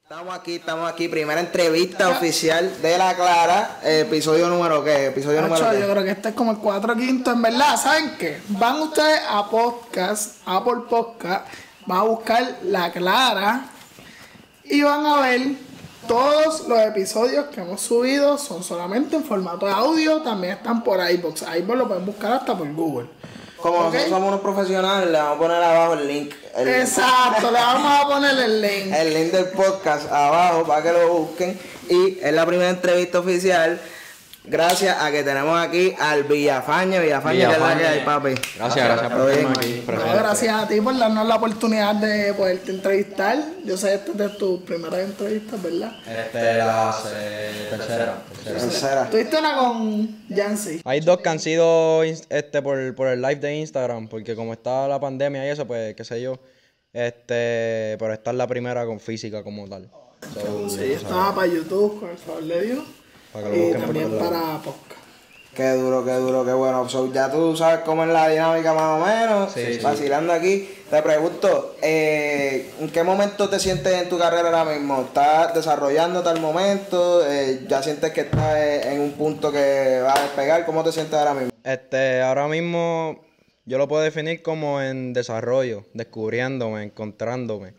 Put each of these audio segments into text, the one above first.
Estamos aquí, primera entrevista oficial de La Clara, episodio número ¿qué? Episodio número Yo creo que este es como el 4 quinto, en verdad, ¿saben qué? Van ustedes a podcast, Apple Podcast, van a buscar La Clara y van a ver todos los episodios que hemos subido, son solamente en formato de audio, también están por iVoox, iVoox lo pueden buscar hasta por Google. Como nosotros somos unos profesionales, le vamos a poner abajo el link. Exacto, le vamos a poner el link. El link del podcast abajo para que lo busquen. Y es la primera entrevista oficial. Gracias a que tenemos aquí al Villafañe, que es la que hay, papi. Gracias por tenerme aquí. No, gracias a ti por darnos la oportunidad de poderte entrevistar. Yo sé que esta es de tus primeras entrevistas, ¿verdad? La tercera. Tuviste una con Yancy. Hay dos que han sido por el live de Instagram, porque como está la pandemia y eso, pues qué sé yo. Pero esta es la primera con física como tal. Sí, estaba para YouTube, con el favor de Dios. Para que lo Y busquen también por todos lados. para podcast. Qué duro, qué bueno. So, ya tú sabes cómo es la dinámica más o menos. Sí. Vacilando aquí. Te pregunto, ¿en qué momento te sientes en tu carrera ahora mismo? ¿Estás desarrollándote al momento? ¿Ya sientes que estás en un punto que va a despegar? ¿Cómo te sientes ahora mismo? Ahora mismo yo lo puedo definir como en desarrollo, descubriéndome, encontrándome.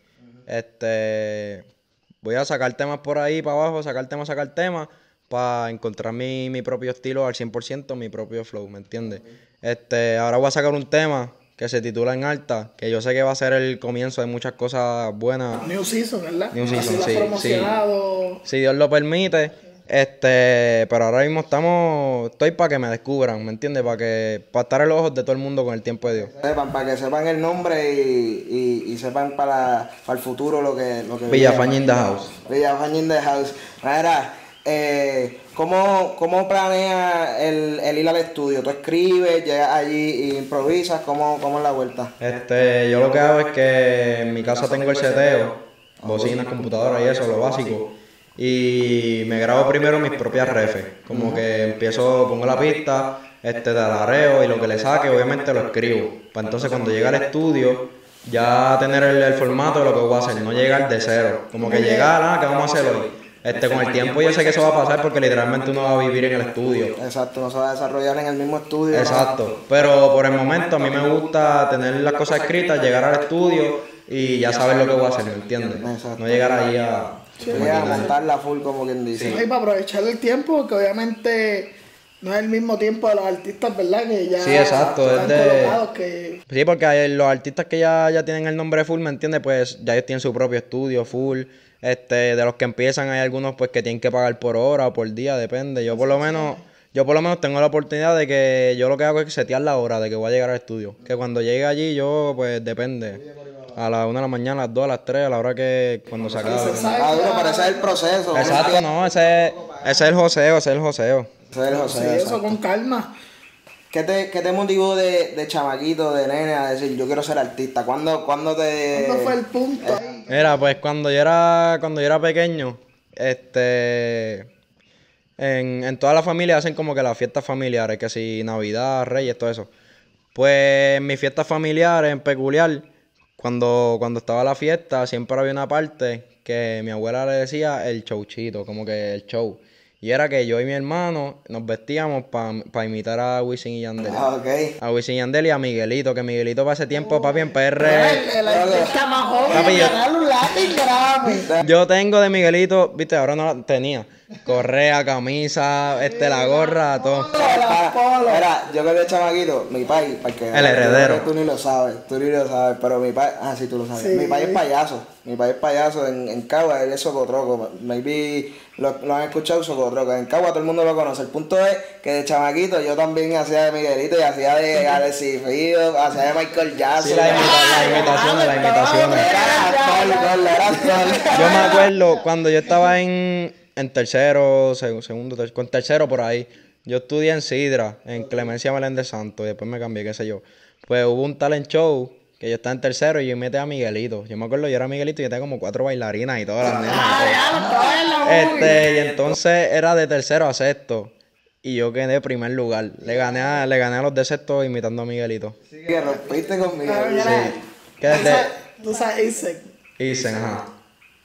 Voy a sacar temas por ahí para abajo, sacar temas, para encontrar mi propio estilo al 100%, mi propio flow, ¿me entiendes? Ahora voy a sacar un tema que se titula En Alta, que yo sé que va a ser el comienzo de muchas cosas buenas. New Season, ¿verdad? New Season, Así lo has sí, promocionado. Si Dios lo permite. Pero ahora mismo estoy para que me descubran, ¿me entiendes? Para estar en los ojos de todo el mundo con el tiempo de Dios. Para que sepan el nombre y sepan para el futuro lo que Villafañe in the house. Villafañe in the house. Mira, ¿cómo planeas el ir al estudio? ¿Tú escribes, llegas allí e improvisas? ¿Cómo es la vuelta? Yo lo que hago es que en mi casa tengo el seteo, bocinas, computadora y eso, lo básico. Y me grabo primero mis propias refes, como que pongo la pista, talareo y lo que le saque obviamente lo escribo. Para entonces cuando llegue al estudio ya tener el formato de lo que voy a hacer, no llegar de cero, como que llegar, ¿qué vamos a hacer hoy? Con el tiempo yo sé que eso va a pasar porque literalmente uno va a vivir en el estudio. Exacto, no se va a desarrollar en el mismo estudio. Exacto, pero por el momento a mí me gusta tener las cosas escritas, llegar al estudio y ya saber lo que voy a hacer, ¿me entiendes? No llegar ahí a montarla full, como quien dice. Sí, para aprovechar el tiempo, porque obviamente no es el mismo tiempo de los artistas, ¿verdad? Que ya sí, exacto, están colocados que... Sí, porque los artistas que ya tienen el nombre full, ¿me entiendes? Pues ya ellos tienen su propio estudio full. De los que empiezan hay algunos pues que tienen que pagar por hora o por día, depende. Yo por lo menos tengo la oportunidad de que yo lo que hago es setear la hora de que voy a llegar al estudio. Que cuando llegue allí yo pues depende. A las 1 de la mañana, a las 2, a las 3, a la hora que cuando se acabe. Pero ese es el proceso. Exacto, no, ese es el joseo, Sí, eso con calma. ¿Qué te motivó de chamaquito, de nene, a decir yo quiero ser artista? ¿Cuándo fue el punto? Mira, pues cuando yo era pequeño, en toda la familia hacen como que las fiestas familiares, que si Navidad, Reyes, todo eso. Pues en mis fiestas familiares en peculiar, cuando estaba la fiesta, siempre había una parte que mi abuela le decía el showchito, como que el show. Y era que yo y mi hermano nos vestíamos para imitar a Wisin y Yandel. Okay. A Wisin y Yandel y a Miguelito, que Miguelito para ese tiempo, papi, en PR. El artista más joven Papi, ganar un Latin Grammy. Yo tengo de Miguelito, viste, ahora no la tenía. Correa, camisa, la gorra, todo. Mira, yo que de chamaquito, mi país, porque El heredero. Tú ni lo sabes, pero mi país, sí, tú lo sabes. Sí. Mi país es payaso en Cagua, él es Socotroco. Maybe lo han escuchado, Socotroco. En Cagua todo el mundo lo conoce. El punto es que de chamaquito yo también hacía de Miguelito y hacía de Alexis Fido, hacía de Michael Jackson. Sí, las imitaciones. Era actor. Yo me acuerdo cuando yo estaba en tercero, con tercero por ahí. Yo estudié en Sidra, en Clemencia Meléndez Santos, y después me cambié, qué sé yo. Pues hubo un talent show que yo estaba en tercero y yo metí a Miguelito. Yo me acuerdo, yo era Miguelito y yo tenía como 4 bailarinas y todas las nenas. Y entonces era de tercero a sexto. Y yo quedé en primer lugar. Le gané a los de sexto imitando a Miguelito. Sí, que rompiste con Miguelito. Mira, Sí. ¿Qué es de? tú sabes, Isen, ajá.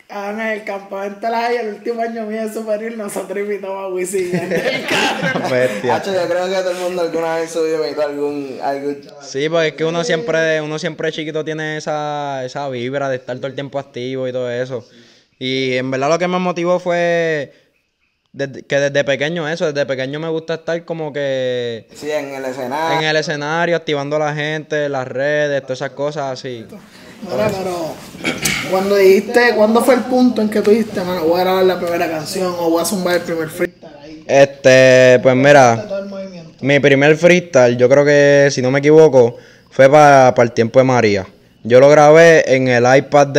En el campamento de la Jaya, el último año mío de superior, nosotros invitamos a Wisin en el carro. Bestia. Hacho, yo creo que todo el mundo alguna vez subió y algún Sí, porque es que uno siempre chiquito tiene esa vibra de estar todo el tiempo activo y todo eso. Y en verdad lo que me motivó fue que desde pequeño me gusta estar como que sí, en el escenario. en el escenario, activando a la gente, las redes, todas esas cosas así. Mira, pero ¿cuándo fue el punto en que tú dijiste, mano, voy a grabar la primera canción o voy a zumbar el primer freestyle ahí? Pues mira, Todo el movimiento. mi primer freestyle, yo creo que si no me equivoco, fue para el tiempo de María. Yo lo grabé en el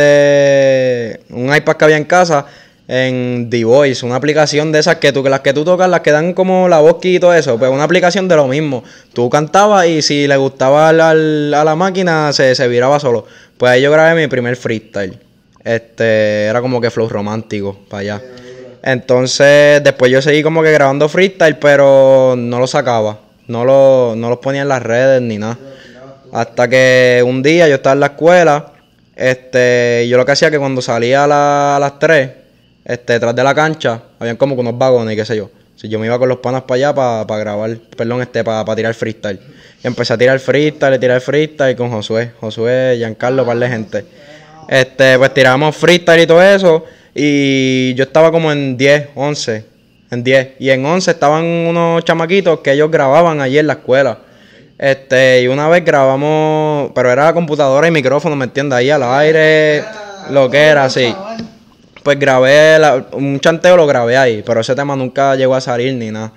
un iPad que había en casa, en The Voice, una aplicación de esas que las que tú tocas, las que dan como la voz y todo eso, pues una aplicación de lo mismo. Tú cantabas y si le gustaba a la máquina, se viraba solo. Pues ahí yo grabé mi primer freestyle. Era como que flow romántico, para allá. Entonces, después yo seguí como que grabando freestyle, pero no lo sacaba. No los ponía en las redes ni nada. Hasta que un día yo estaba en la escuela, yo lo que hacía que cuando salía a las 3, detrás de la cancha, habían como que unos vagones y qué sé yo. Si yo me iba con los panas para allá para grabar, perdón, para tirar freestyle. Y empecé a tirar freestyle con Josué, Giancarlo, par de gente. Pues tirábamos freestyle y todo eso. Y yo estaba como en 10, 11. En 10. Y en 11 estaban unos chamaquitos que ellos grababan allí en la escuela. Y una vez grabamos, pero era computadora y micrófono, ¿me entiendes? Ahí al aire, lo que era, así. Pues grabé, un chanteo lo grabé ahí, pero ese tema nunca llegó a salir ni nada.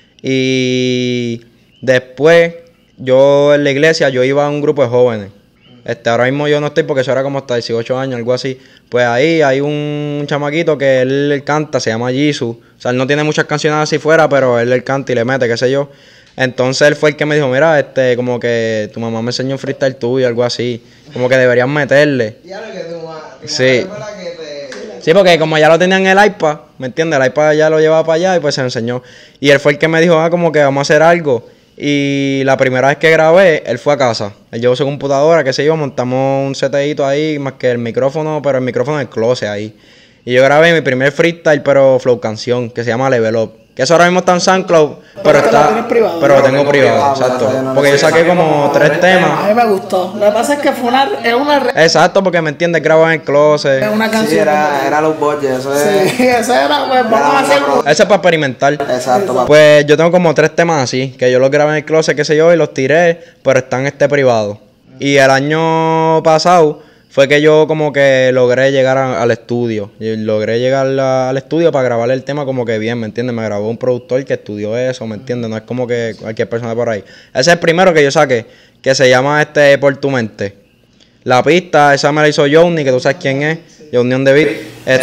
Y después, yo en la iglesia, yo iba a un grupo de jóvenes. Ahora mismo yo no estoy porque eso era como hasta 18 años, algo así. Pues ahí hay un chamaquito que él canta, se llama Jisoo. O sea, él no tiene muchas canciones así fuera, pero él canta y le mete, qué sé yo. Entonces él fue el que me dijo, mira, como que tu mamá me enseñó un freestyle tuyo, algo así. Como que deberían meterle. Sí. Sí, porque como ya lo tenía en el iPad, ¿me entiendes? El iPad ya lo llevaba para allá y pues se lo enseñó. Y él fue el que me dijo, como que vamos a hacer algo. Y la primera vez que grabé, él fue a casa. Él llevó su computadora, qué sé yo, montamos un seteo ahí, más que el micrófono, pero el micrófono en el closet ahí. Y yo grabé mi primer freestyle, pero flow canción, que se llama Level Up. Que eso ahora mismo está en SoundCloud, pero pero lo tengo privado, exacto. Porque yo saqué como 3 temas. A mí me gustó. Lo que pasa es que es una exacto, porque me entiendes, grabo en el closet. es una Sí, canción. era los budgets, eso es. Sí, eso era, pues vamos a hacerlo. Eso es para experimentar. Exacto, papá. Pues yo tengo como 3 temas así, que yo los grabé en el closet, qué sé yo, y los tiré, pero están privado. Y el año pasado fue que yo como que logré llegar al estudio. Y logré llegar al estudio para grabar el tema como que bien, ¿me entiendes? Me grabó un productor que estudió eso, ¿me entiendes? No es como que cualquier persona por ahí. Ese es el primero que yo saqué, que se llama Por tu mente. La pista, esa me la hizo Johnny, que tú sabes quién es, Johnny on the Beat.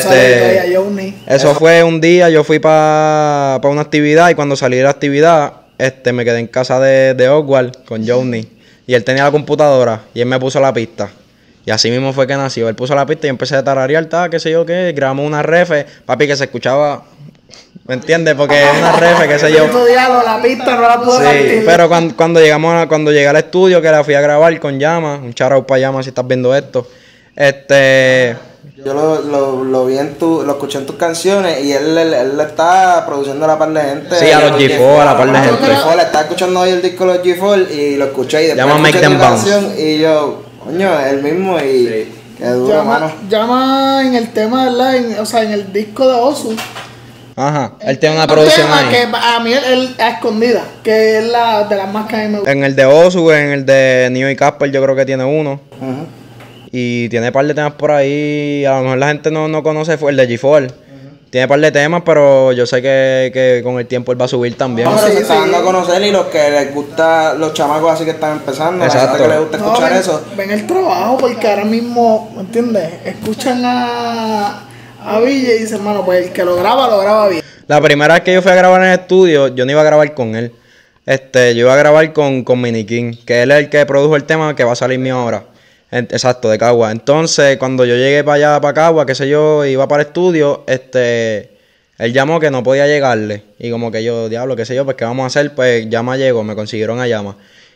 Eso fue un día, yo fui para una actividad y cuando salí de la actividad, me quedé en casa de Oswald con Johnny. Y él tenía la computadora y él me puso la pista. Y así mismo fue que nació. Él puso la pista y empecé a tararear, qué sé yo qué. Grabamos una refe, papi, que se escuchaba, ¿me entiendes? Porque es una refe, qué sé yo. La pista no la pude Sí, pero cuando llegué al estudio, que la fui a grabar con Llama, un shout out para Llama si estás viendo esto. Yo lo vi lo escuché en tus canciones y él está produciendo a la par de gente. Sí, a los G4, a la par de gente. Le estaba escuchando hoy el disco de los G4 y lo escuché y después Llama escuché Make Them tu canción y yo, coño, es el mismo y qué duro, mano. Llama en el tema, ¿verdad? O sea, en el disco de Osu. Ajá, él tiene una producción tema ahí. que a mí él a escondida, que es la de las más que a mí me gusta. En el de Osu, en el de Neo y Casper yo creo que tiene uno. Y tiene un par de temas por ahí. A lo mejor la gente no conoce, fue el de G4. Tiene un par de temas, pero yo sé que con el tiempo él va a subir también. No, pero se está dando a conocer y los que les gusta, los chamacos así que están empezando, exacto, la gente que les gusta escuchar eso. Ven el trabajo porque ahora mismo, ¿me entiendes? Escuchan a Villa y dicen, mano, pues el que lo graba bien. La primera vez que yo fui a grabar en el estudio, yo no iba a grabar con él. Yo iba a grabar con Mini King, que él es el que produjo el tema que va a salir mío ahora. Exacto, de Cagua. Entonces, cuando yo llegué para allá, para Cagua, qué sé yo, iba para el estudio, él llamó que no podía llegarle. Y como que yo, diablo, qué sé yo, pues qué vamos a hacer, pues Llama llegó, me consiguieron a Llama.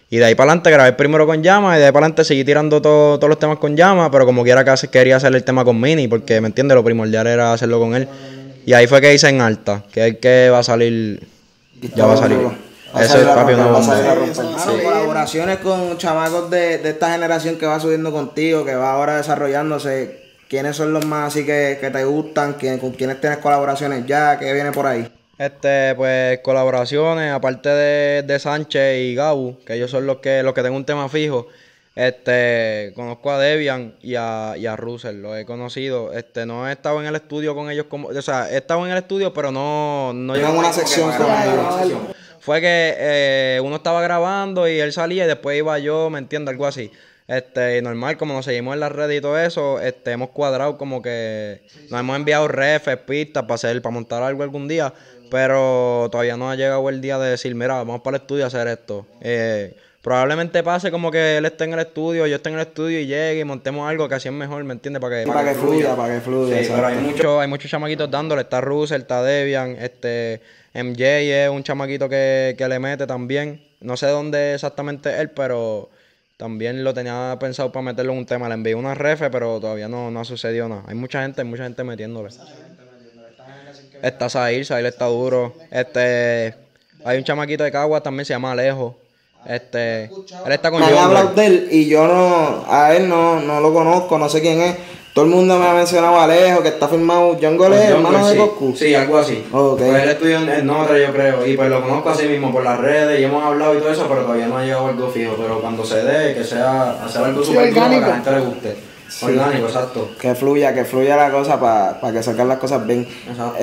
Y de ahí para adelante grabé el primero con Llama y de ahí para adelante seguí tirando todos los temas con Llama, pero como quiera quería hacer el tema con Mini, porque, ¿me entiendes? Lo primordial era hacerlo con él. Y ahí fue que hice En Alta, que es el que va a salir, ya va a salir. Eso es, papi, una bomba. Colaboraciones con chamacos de esta generación que va subiendo contigo, que va ahora desarrollándose. ¿Quiénes son los más así que te gustan? ¿Con quiénes tienes colaboraciones ya? ¿Qué viene por ahí? Pues colaboraciones, aparte de Sánchez y Gabu, que ellos son los que tengo un tema fijo. Conozco a Debian y a Russell, los he conocido. No he estado en el estudio con ellos o sea, he estado en el estudio, pero no llevo una sección con ellos. Fue que uno estaba grabando y él salía y después iba yo, ¿me entiendes? Algo así. Normal, como nos seguimos en las redes y todo eso, hemos cuadrado como que nos hemos enviado refs, pistas para montar algo algún día, pero todavía no ha llegado el día de decir, mira, vamos para el estudio a hacer esto. Probablemente pase como que él esté en el estudio, yo esté en el estudio y llegue y montemos algo que así es mejor, ¿me entiendes? Para que fluya. Sí, pero hay muchos chamaquitos dándole, está Russell, está Debian, MJ es un chamaquito que le mete también. No sé dónde exactamente él, pero también lo tenía pensado para meterlo en un tema. Le envié una refe, pero todavía no ha sucedido nada. Hay mucha gente metiéndole. Está Zahir está duro. Hay un chamaquito de Caguas también, se llama Alejo. Él está con me han Jungle. hablado de él y yo a él no lo conozco, no sé quién es. Todo el mundo me ha mencionado a Alejo, que está firmado Jungle, es hermano de Goku. Sí, algo así. Okay. Pues él estudió en Notre, yo creo, y pues lo conozco así mismo por las redes y hemos hablado y todo eso, pero todavía no ha llegado algo fijo. Pero cuando se dé, que sea hacer algo súper duro para que a la gente le guste. Sí. Orgánico, exacto. Que fluya la cosa para que salgan las cosas bien. Exacto.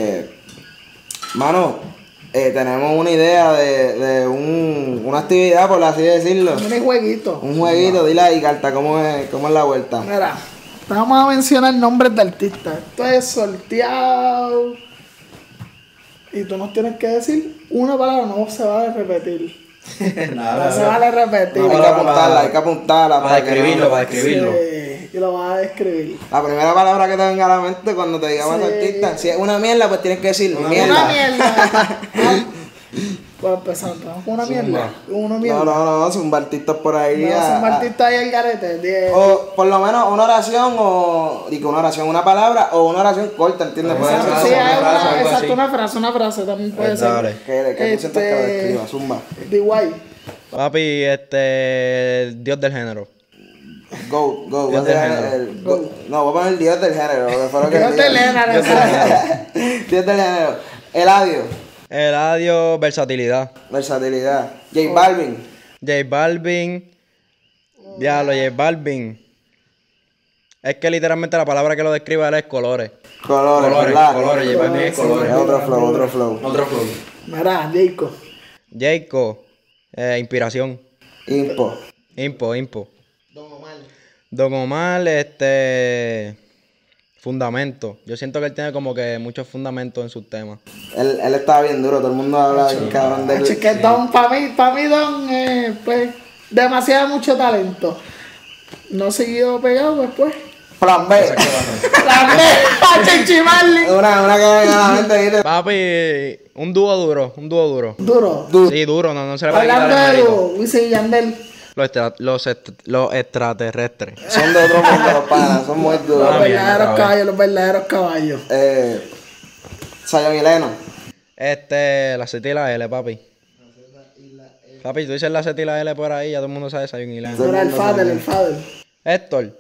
Mano, tenemos una idea de una actividad, por así decirlo. Un jueguito. Un jueguito, dile ahí, Carta, ¿cómo es la vuelta? Mira, vamos a mencionar nombres de artistas. Esto es sorteado. Y tú nos tienes que decir una palabra, no se vale repetir. Nada, no se vale repetir. Hay que apuntarla. Para describirlo. Sí, y lo vas a describir. La primera palabra que te venga a la mente cuando te digamos Sí. artista. Si es una mierda, pues tienes que decir mierda. Una mierda. Pues empezamos con una mierda. Una mierda. No, son artistas por ahí. No, son artistas ahí al garete. O por lo menos una oración una palabra o una oración corta, ¿entiendes? Puede ser Sí, hay algo una frase también puede Pues ser. dale. Que tú sientas que lo describa, zumba. D.Y. Papi, Dios del género. Go. Dios del género. No, voy a poner Dios del género. Que fue lo que Dios del género. Dios del género. Eladio, versatilidad. Versatilidad. J Balvin. J Balvin. Diablo, J Balvin. Es que literalmente la palabra que lo describe él es colores. Colores, ¿verdad? Colores, J Balvin es colores. Es otro flow. Mira, Jayco. Jayco, inspiración. Impo. Don Omar. Fundamento. Yo siento que él tiene como que muchos fundamentos en sus temas. Él estaba bien duro, todo el mundo habla bien cabrón de él. Es que Don, para mí Don, pues, demasiado mucho talento. No siguió pegado después. Plan B. La a Chichimarli. Una que venga a la mente, ¿viste? Papi, un dúo duro. Duro. Sí, duro, no se le puede quitar Hablando el de mérito. dúo, Wisin y Yandel. Los extraterrestres. Son de otro mundo los panas, son muy duros. Los verdaderos caballos. Zion y Lennon. La Z y la L, papi. Papi, tú dices la Z y la L por ahí, ya todo el mundo sabe Zion y Lennon. Era el Fader. Héctor,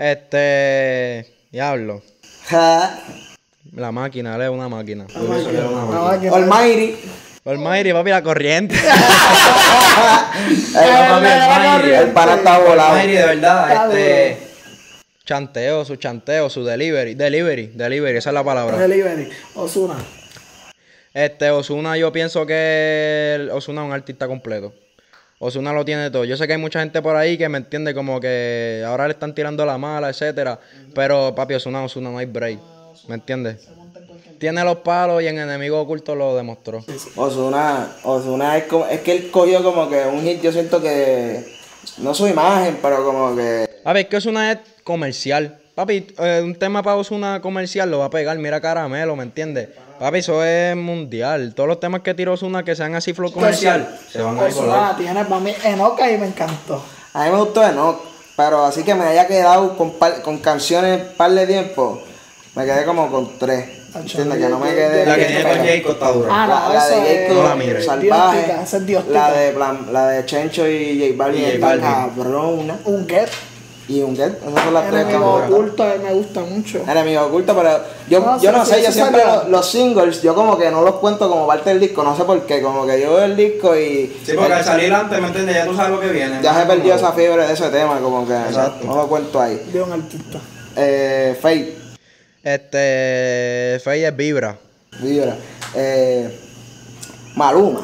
diablo. La máquina, él es una máquina. Almighty. Almighty, papi, la corriente. El pana está volado. Almighty, de verdad, Está su chanteo, su delivery, esa es la palabra. Delivery. Ozuna. Ozuna, yo pienso que Ozuna es un artista completo. Ozuna lo tiene todo. Yo sé que hay mucha gente por ahí que me entiende como que ahora le están tirando la mala, etcétera. Pero, papi, Ozuna no hay break. ¿Me entiendes? Tiene los palos y en Enemigo Oculto lo demostró. Ozuna es que él cogió como que un hit, yo siento que no su imagen, pero como que A ver, que Ozuna es comercial. Papi, un tema para Ozuna comercial lo va a pegar, mira Caramelo, ¿me entiendes? Papi, eso es mundial. Todos los temas que tiró Ozuna que sean así flow comercial, se van a ir por Ozuna tiene para mí Enoca y me encantó. A mí me gustó Enoch, pero así que me haya quedado con canciones par de tiempo, me quedé como con 3. ¿Entiendes? Que no me quedé. La que tiene con Jayco está dura. Ah, no, La de eso Jayco, no la mires. Salvaje. Diostica, esa es diostica. La de Chencho y J Balvin Y J está Balvin. cabrona. Un get. Y un Get, esas son las 3 que Enemigo me oculto, a mí me gusta mucho. Enemigo oculto, pero yo No, no sí, sé, sí, yo eso siempre salió. los singles, yo como que no los cuento como parte del disco, no sé por qué, como que yo veo el disco y Sí, porque al salir antes, ¿me entiendes? Ya tú sabes lo que viene. ya se perdió esa fiebre de ese tema, como que Exacto. no lo cuento ahí. De un artista. Fate, Faye es Vibra. Vibra. Maluma.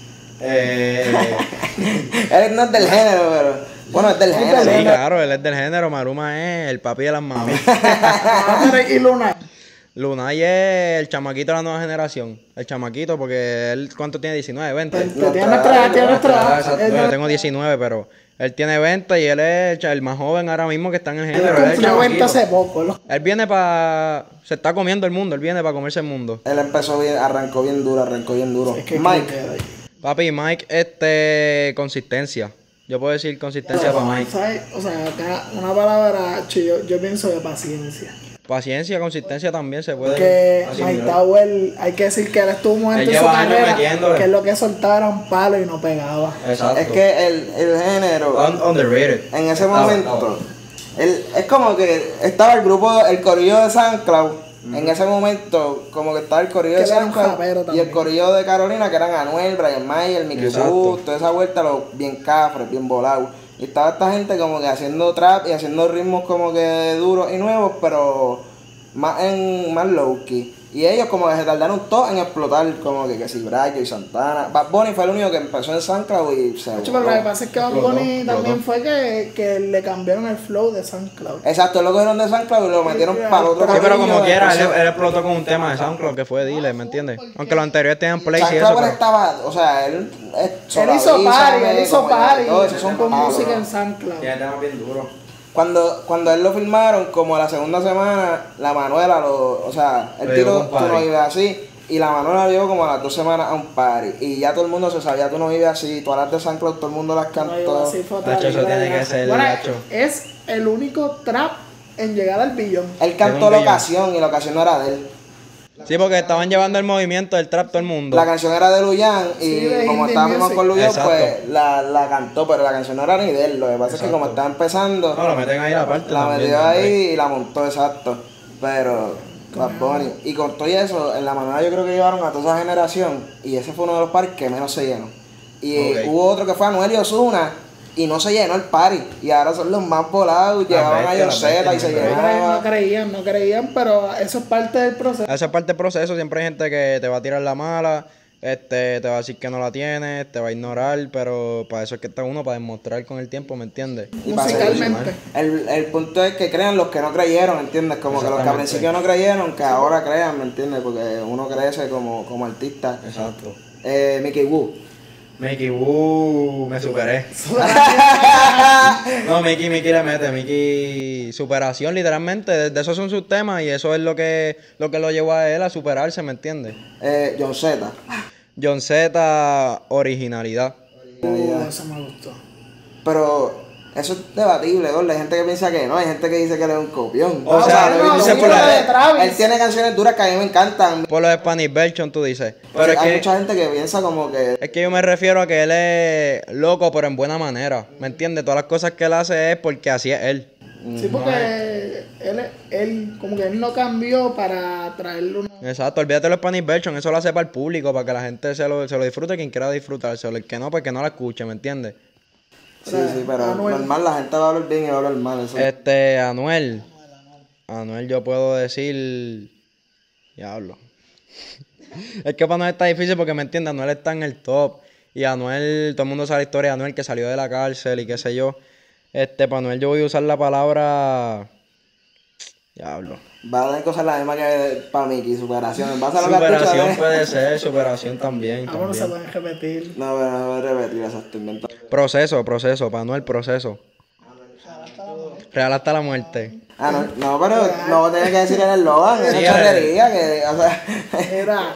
Él no es del género, pero bueno, es del género. Sí, claro, él es del género. Maluma es el papi de las mamis. Ah, pero y Luna. Lunay es el chamaquito de la nueva generación. El chamaquito, porque él, ¿cuánto tiene? 19, 20. Tiene nuestra edad. Yo tengo 19, pero él tiene 20 y él es el más joven ahora mismo que está en el género. Él es el Cumplió 20 chamaquito. hace poco, ¿no? Él viene para... Se está comiendo el mundo, él viene para comerse el mundo. Él empezó bien, arrancó bien duro. Es que Mike, Papi, Mike, consistencia. Yo puedo decir consistencia para Mike. ¿Sabes? O sea, acá una palabra, yo pienso de paciencia. Paciencia, consistencia también se puede. Que asimilar. Mike Tower, hay que decir que él estuvo un momento Él en su lleva años carrera metiéndole. que es lo que soltaba era un palo y no pegaba. Exacto. es que el género, Underrated. en ese momento, es como que estaba el corillo de SoundCloud. En ese momento, como que estaba el corillo Que de él era un SoundCloud rapero y también. el corillo de Carolina, que eran Anuel, Brian Mayer, Mickey Exacto. Woo, toda esa vuelta, bien cafres, bien volados. Y estaba esta gente como que haciendo trap y haciendo ritmos como que duros y nuevos, pero más low-key. Y ellos como que se tardaron todo en explotar, como que si Brayo y Santana. Bad Bunny fue el único que empezó en SoundCloud y se Pero lo que pasa es que Bad Bunny Explotó. también fue que le cambiaron el flow de SoundCloud. Exacto, lo cogieron de SoundCloud y lo metieron para el otro Sí, pero corillo, como quiera, entonces- él explotó con un tema de SoundCloud que fue Dile, ¿me entiendes? Aunque los anteriores tenían play y eso, SoundCloud pero... estaba, o sea, él Él hizo party todo eso, con palos. música en SoundCloud. Tiene temas bien duros. Cuando él lo filmaron, como la segunda semana, la Manuela o sea, el Le dio tiro un Tú party. no vives así, y la Manuela lo llevó como a las 2 semanas a un party, y ya todo el mundo se sabía Tú no vives así, todas las de SoundCloud, todo el mundo las No, cantó. así fue otra Nacho, eso liga de tiene que gas. ser, Bueno, Nacho. es el único trap en llegar al billón. Él cantó Tiene un la billón. ocasión, y la ocasión no era de él. Sí, porque estaban llevando el movimiento del trap todo el mundo. La canción era de Luyan, y Sí, de como Indie estábamos Music. con Luyan, Exacto. pues la cantó, pero la canción no era ni de él. Lo que pasa es que como Exacto. estaba empezando, No, lo meten ahí la parte la también, metió hombre. ahí y la montó, exacto. Pero, Bad Bunny. Y con todo eso, en la manera yo creo que llevaron a toda esa generación, y ese fue uno de los parties que menos se llenó. Y Ok. hubo otro que fue Anuel y Ozuna, y no se llenó el party. Y ahora son los más volados, llevaban a bestias, John Z y las se bestias, llenaba. No creían, pero eso es parte del proceso. Esa es parte del proceso, siempre hay gente que te va a tirar la mala, te va a decir que no la tienes, te va a ignorar, pero para eso es que está uno, para demostrar con el tiempo, ¿me entiendes? Y para Musicalmente. El punto es que crean los que no creyeron, ¿entiendes? Como que los que al Exactamente. principio no creyeron, que ahora crean, ¿me entiendes? Porque uno crece como artista. Exacto. Mickey Woo. Mickey, me superé. No, Mickey le mete, Mickey, superación literalmente, de esos son sus temas y eso es lo que lo llevó a él a superarse, ¿me entiendes? John Z. John Z, originalidad. Eso me gustó. Pero eso es debatible, ¿no? Hay gente que piensa que no, hay gente que dice que él es un copión. O sea, lo no, que dice dice por la de Travis. él tiene canciones duras que a mí me encantan. Por los Spanish version tú dices. Pero es hay que, mucha gente que piensa como que es que yo me refiero a que él es loco, pero en buena manera, ¿me entiendes? Todas las cosas que él hace es porque así es él. Sí, porque él como que él no cambió para traerle uno. Exacto, olvídate de los Spanish version, eso lo hace para el público, para que la gente se lo disfrute, quien quiera disfrutárselo, el que no, pues que no la escuche, ¿me entiendes? sí, pero Anuel. normal, la gente va a hablar bien y va a hablar mal. Eso. Anuel yo puedo decir, diablo. Es que para Anuel está difícil porque me entiende, Anuel está en el top. Y Anuel, todo el mundo sabe la historia de Anuel que salió de la cárcel y qué sé yo. Para Anuel yo voy a usar la palabra, diablo. Va a tener cosas la misma que para Mickey, superación. Va a ser lo que has dicho, Superación ¿eh? puede ser, superación también. Ahora no se también. pueden repetir. No, pero no voy a repetir, exacto, invento. Proceso, para Anuel proceso. Real hasta la muerte. No, pero no tienes que decir el eslogan, es una charrería que, o sea... Era.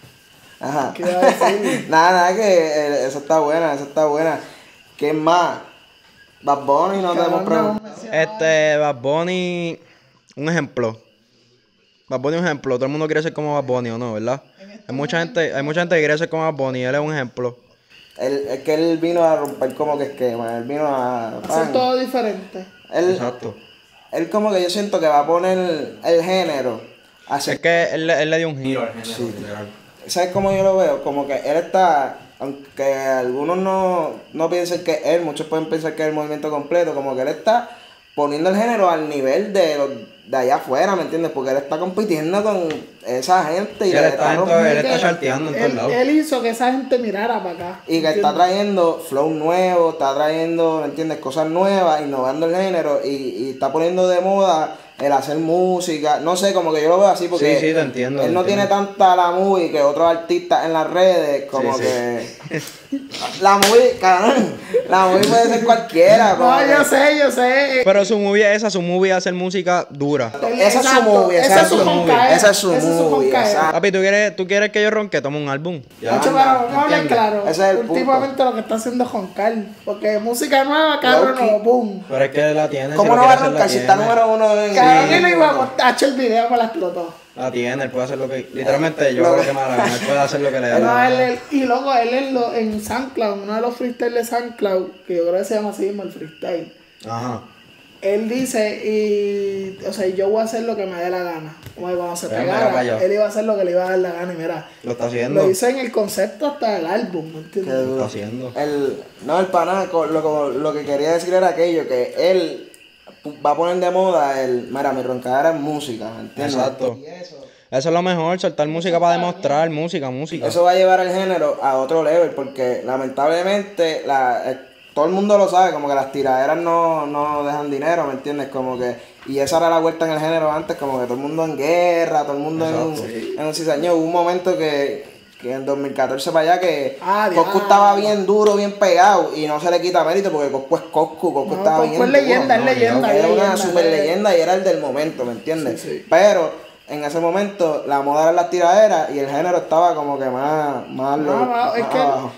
Ajá. ¿Qué iba a decir? Nada, que eso está buena. ¿Qué más? Bad Bunny no te hemos preguntado. Bad Bunny, un ejemplo. Bad Bunny es un ejemplo. Todo el mundo quiere ser como Bad Bunny, ¿o no? ¿Verdad? Hay mucha gente que quiere ser como Bad Bunny. Él es un ejemplo. Es que él vino a romper como que esquema. Él vino a... Hacer todo diferente. Exacto. Él como que yo siento que va a poner el género. Es que él le dio un giro al género. Sí. ¿Sabes cómo yo lo veo? Como que él está, aunque algunos no piensen que él, muchos pueden pensar que es el movimiento completo, como que él está poniendo el género al nivel de los de allá afuera, ¿me entiendes? Porque él está compitiendo con esa gente y él está charteando en todos lados. Él hizo que esa gente mirara para acá. Y que está trayendo flow nuevo, está trayendo, ¿me entiendes? Cosas nuevas, innovando el género y está poniendo de moda el hacer música. No sé, como que yo lo veo así porque sí, te entiendo, él no tiene tanta la movie que otros artistas en las redes, como que... La movie, cabrón, la movie puede ser cualquiera. No, yo sé. Pero su movie es hacer música dura. Esa es su movie, esa es su movie. Papi, ¿tú quieres que yo ronque? Toma un álbum. Mucho, pero vamos a hablar claro. Ese es el Últimamente lo que está haciendo es roncar. Porque música nueva, carro nuevo, boom. Pero es que la tiene. ¿Cómo no va a roncar si está número uno en... Cabrón, y no iba a montar el video, me la explotó. La tiene, él puede hacer lo que... Literalmente yo creo que me la él puede hacer lo que le da. Y luego él en SoundCloud, uno de los freestyles de SoundCloud, que yo creo que se llama así mismo el freestyle. Ajá. Él dice, o sea, yo voy a hacer lo que me dé la gana. Como que cuando se Mira, pegara, él iba a hacer lo que le iba a dar la gana. Y mira, lo está haciendo. Lo hizo en el concepto hasta del álbum, ¿me entiendes? Lo está haciendo. El pana, lo que quería decir era aquello, que él va a poner de moda mira, mi roncadera es música, ¿me entiendes? Exacto. Eso es lo mejor, soltar música para demostrar, música. Eso va a llevar el género a otro level, porque lamentablemente todo el mundo lo sabe, como que las tiraderas no dejan dinero, ¿me entiendes? Como que, y esa era la vuelta en el género antes, como que todo el mundo en guerra, todo el mundo en un cizaño. Hubo un momento que en 2014 para allá que Coscu estaba bien duro, bien pegado y no se le quita mérito porque Coscu es Coscu, Coscu estaba bien duro. Es leyenda. Era una super leyenda y era el del momento, ¿me entiendes? Sí. Pero en ese momento la moda era las tiraderas y el género estaba como que más abajo.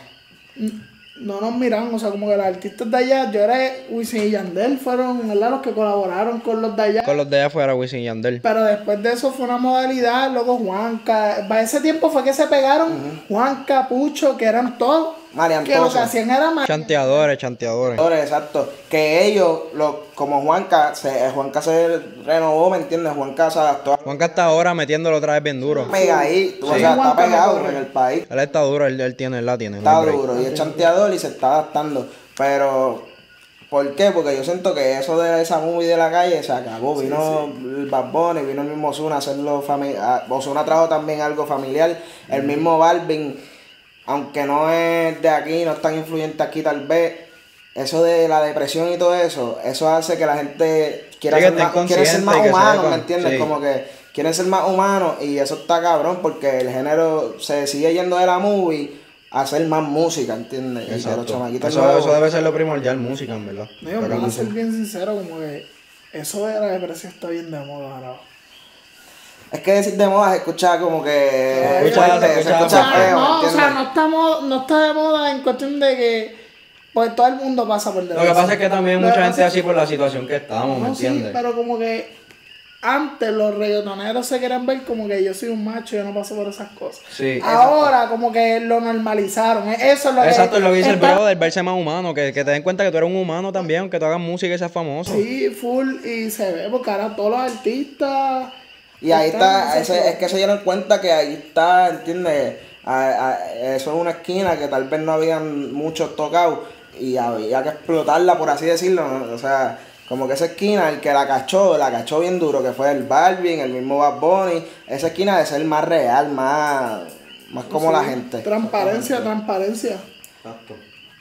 No nos miran, o sea, como que los artistas de allá, yo era Wisin y Yandel, fueron, ¿verdad? Los que colaboraron con los de allá. Con los de allá fuera Wisin y Yandel. Pero después de eso fue una modalidad, luego Juanca, para ese tiempo fue que se pegaron Juanca, Pucho, que eran todos, que lo que hacían era chanteadores. Exacto, que ellos, como Juanca se renovó, ¿me entiendes? Juanca se adaptó. Juanca está ahora metiéndolo otra vez bien duro. Pegadito, o sea, está pegado en el país. Él está duro, él la tiene. Está duro y es chanteador y se está adaptando, pero... ¿Por qué? Porque yo siento que eso de esa movie de la calle se acabó. Vino el Bad Bunny, vino el mismo Ozuna a hacerlo familiar. Ozuna trajo también algo familiar. El mismo Balvin, aunque no es de aquí, no es tan influyente aquí tal vez, eso de la depresión y todo eso hace que la gente quiera ser más humano, ¿me entiendes? Sí. Como que quieren ser más humanos y eso está cabrón porque el género se sigue yendo de la movie a hacer más música, ¿entiendes? Exacto. Eso debe ser lo primordial, música, en verdad. No, vamos a ser bien sincero, como que eso de la depresión está bien de moda ahora. Es que decir de moda se escucha como que... Se escucha feo, no, o sea, no está de moda en cuestión de que pues todo el mundo pasa por depresión. Lo que pasa es que también mucha gente así por la situación que estamos, ¿me entiendes? Sí, pero como que antes los reggaetoneros se querían ver como que yo soy un macho, yo no paso por esas cosas. Sí, ahora como que lo normalizaron. Eso es lo exacto, es lo que dice el brother, verse más humano, que te den cuenta que tú eres un humano también, aunque tú hagas música y seas famoso. Sí, full, y se ve, porque ahora todos los artistas... Y ahí está, es que se dieron cuenta que ahí está, ¿entiendes? Eso es una esquina que tal vez no habían muchos tocados y había que explotarla, por así decirlo, ¿no? O sea... Como que esa esquina, el que la cachó bien duro, que fue el Balvin, el mismo Bad Bunny. Esa esquina de ser más real, más como la gente. Transparencia. Exacto.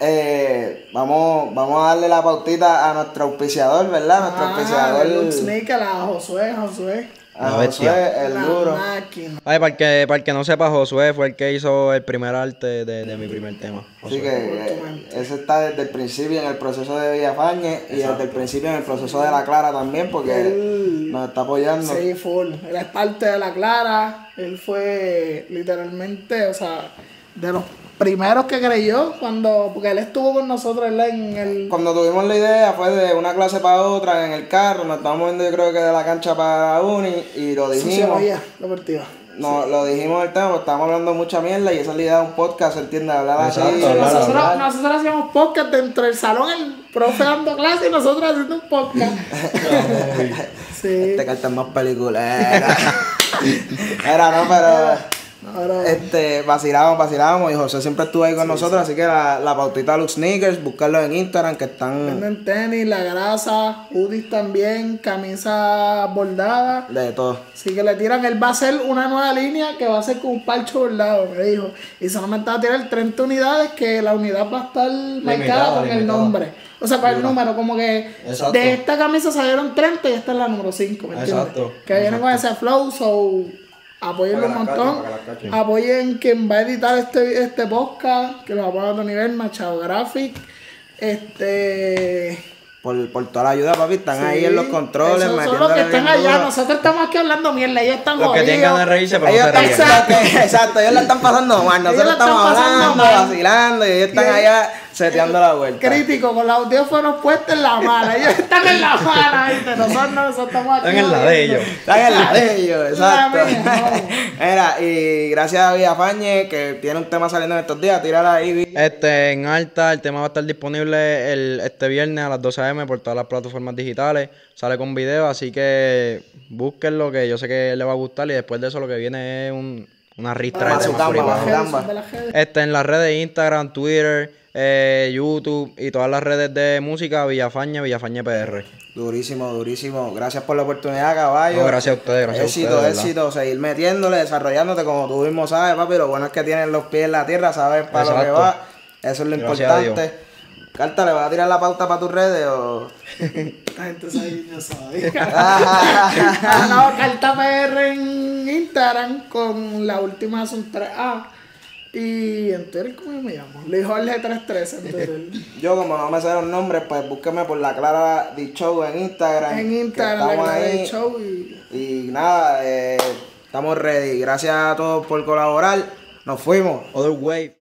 Vamos a darle la pautita a nuestro auspiciador, ¿verdad? Nuestro auspiciador. Luke Snake, a la Josué. A La bestia. Josué, el La duro. máquina. Ay, para el que no sepa, Josué fue el que hizo el primer arte de mi primer tema. Así que ese está desde el principio en el proceso de Villafañe y desde el principio en el proceso de La Clara también, porque nos está apoyando. Sí, full. Él es parte de La Clara. Él fue literalmente, o sea, de los primeros que creyó porque él estuvo con nosotros en el... Cuando tuvimos la idea fue de una clase para otra en el carro, nos estábamos viendo yo creo que de la cancha para la uni y lo dijimos. Sociología deportiva. No, lo dijimos el tema, porque estábamos hablando mucha mierda y esa es la idea de un podcast, ¿se entiende? Hablar así. Exacto, hablar. Nosotros hacíamos podcast dentro del salón, el profe dando clase y nosotros haciendo un podcast. Sí. Este carta es más peliculera. Era, no, pero... Ahora, vacilábamos y José siempre estuvo ahí con nosotros, así que la pautita Lux Sneakers, buscarlo en Instagram que están venden tenis, la grasa, hoodies también, camisas bordadas. de todo. Así que le tiran, él va a hacer una nueva línea que va a ser con un parcho bordado, me dijo. Y solamente va a tirar 30 unidades, que la unidad va a estar marcada con el nombre. O sea, con el número, como que Exacto. de esta camisa salieron 30 y esta es la número 5, ¿me entiendes? Exacto. Que viene con ese flow, so apóyenlo un montón. Apoyen quien va a editar este podcast, que lo va a poner a otro nivel, Machado Graphic. Por toda la ayuda, papi, están ahí en los controles, Esos son los que están allá, nosotros estamos aquí hablando mierda, ellos están Los que tienen ganas de jodidos. reírse, pero Ellos no se están, ríen. exacto, ellos la están pasando mal, nosotros la están estamos pasando hablando, mal. vacilando y ellos están allá seteando la vuelta. Crítico, con los audífonos puestos en la mala, ellos están en la mala, ¿viste? Nosotros estamos aquí. Están en la de ellos. Están en la de ellos, exacto. La mía, Mira, y gracias a Villafañe, que tiene un tema saliendo en estos días, tírala ahí, Vi. En alta, el tema va a estar disponible este viernes a las 12 am por todas las plataformas digitales. Sale con video, así que búsquenlo, que yo sé que le va a gustar. Y después de eso, lo que viene es una ristra de temas por ahí para abajo. En las redes Instagram, Twitter, YouTube y todas las redes de música, Villafañe PR. Durísimo, durísimo. Gracias por la oportunidad, caballo. No, gracias a ustedes, gracias éxito, a ustedes. éxito. Seguir metiéndole, desarrollándote como tú mismo sabes, papi. Lo bueno es que tienes los pies en la tierra, sabes para lo que Exacto. va. Eso es lo Gracias a importante. Carta, ¿le vas a tirar la pauta para tus redes o...? La gente sabe, yo sabe. No, Carta PR en Instagram con la última son 3A. Y en Twitter, ¿cómo me llamo? Luis Jorge 313 en Twitter. Yo, como no me sé los nombres, pues búsqueme por la Clara The Show en Instagram. En que Instagram, estamos la ahí. de show y... Y nada, estamos ready. Gracias a todos por colaborar. Nos fuimos. Other Wave.